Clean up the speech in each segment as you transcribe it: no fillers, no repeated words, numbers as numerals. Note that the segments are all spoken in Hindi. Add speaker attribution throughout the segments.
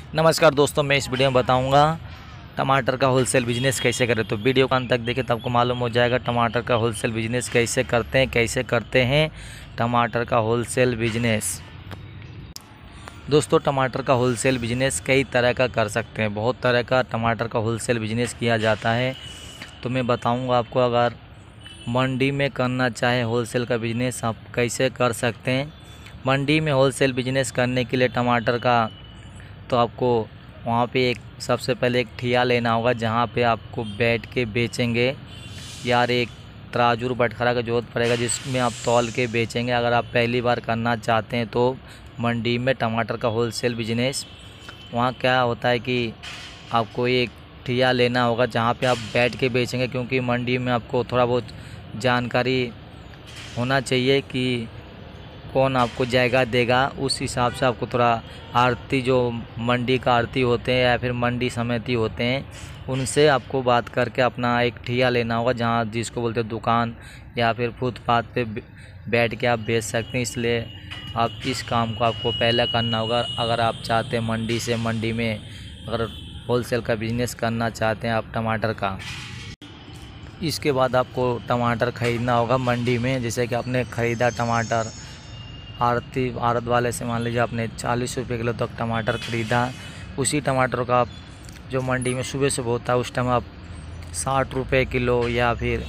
Speaker 1: नमस्कार दोस्तों, मैं इस वीडियो में बताऊंगा टमाटर का होलसेल बिजनेस कैसे करें। तो वीडियो को अंत तक देखें तब आपको मालूम हो जाएगा टमाटर का होलसेल बिजनेस कैसे करते हैं टमाटर का होलसेल बिजनेस। दोस्तों, टमाटर का होलसेल बिजनेस कई तरह का कर सकते हैं। बहुत तरह का टमाटर का होलसेल बिजनेस किया जाता है। तो मैं बताऊंगा आपको, अगर मंडी में करना चाहे होलसेल का बिजनेस आप कैसे कर सकते हैं। मंडी में होलसेल बिजनेस करने के लिए टमाटर का तो आपको वहाँ पे एक सबसे पहले एक ठिया लेना होगा जहाँ पे आपको बैठ के बेचेंगे। यार एक तराजू बटखरा का ज़रूरत पड़ेगा जिसमें आप तौल के बेचेंगे। अगर आप पहली बार करना चाहते हैं तो मंडी में टमाटर का होलसेल बिजनेस, वहाँ क्या होता है कि आपको एक ठिया लेना होगा जहाँ पे आप बैठ के बेचेंगे, क्योंकि मंडी में आपको थोड़ा बहुत जानकारी होना चाहिए कि कौन आपको जगह देगा। उस हिसाब से आपको थोड़ा आड़ती, जो मंडी का आड़ती होते हैं या फिर मंडी समिति होते हैं, उनसे आपको बात करके अपना एक ठिया लेना होगा जहाँ जिसको बोलते हैं दुकान या फिर फुटपाथ पे बैठ के आप बेच सकते हैं। इसलिए आप इस काम को आपको पहले करना होगा अगर आप चाहते हैं मंडी में अगर होलसेल का बिज़नेस करना चाहते हैं आप टमाटर का। इसके बाद आपको टमाटर ख़रीदना होगा मंडी में। जैसे कि आपने ख़रीदा टमाटर आड़त वाले से, मान लीजिए आपने 40 रुपये किलो तक टमाटर ख़रीदा। उसी टमाटर का आप जो मंडी में सुबह सुबह होता है उस टाइम आप 60 रुपये किलो या फिर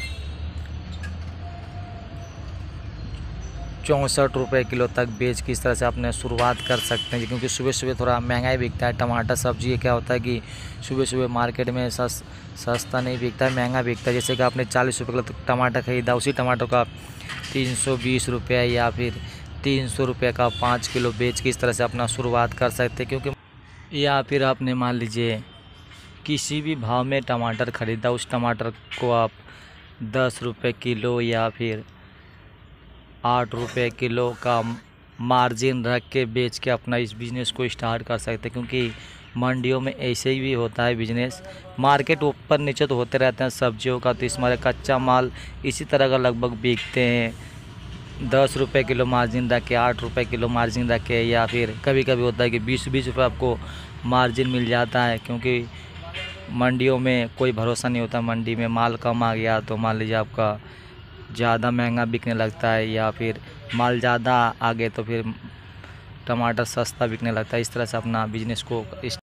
Speaker 1: 64 रुपये किलो तक बेच के इस तरह से आपने शुरुआत कर सकते हैं। क्योंकि सुबह सुबह थोड़ा महंगा ही बिकता है टमाटर। सब्जी क्या होता है कि सुबह सुबह मार्केट में सस्ता नहीं बिकता है, महंगा बिकता है। जैसे कि आपने 40 रुपये किलो तक टमाटर ख़रीदा, उसी टमाटर का 320 रुपये या फिर 300 रुपये का 5 किलो बेच के इस तरह से अपना शुरुआत कर सकते हैं। क्योंकि या फिर आपने मान लीजिए किसी भी भाव में टमाटर ख़रीदा, उस टमाटर को आप 10 रुपये किलो या फिर 8 रुपये किलो का मार्जिन रख के बेच के अपना इस बिज़नेस को स्टार्ट कर सकते हैं। क्योंकि मंडियों में ऐसे ही भी होता है बिजनेस, मार्केट ऊपर नीचे तो होते रहते हैं सब्जियों का। तो इसमें कच्चा माल इसी तरह का लगभग बिकते हैं। 10 रुपये किलो मार्जिन रख के, 8 रुपये किलो मार्जिन रख के, या फिर कभी कभी होता है कि 20 रुपये आपको मार्जिन मिल जाता है। क्योंकि मंडियों में कोई भरोसा नहीं होता। मंडी में माल कम आ गया तो मान लीजिए आपका ज़्यादा महंगा बिकने लगता है, या फिर माल ज़्यादा आ गए तो फिर टमाटर सस्ता बिकने लगता है। इस तरह से अपना बिजनेस को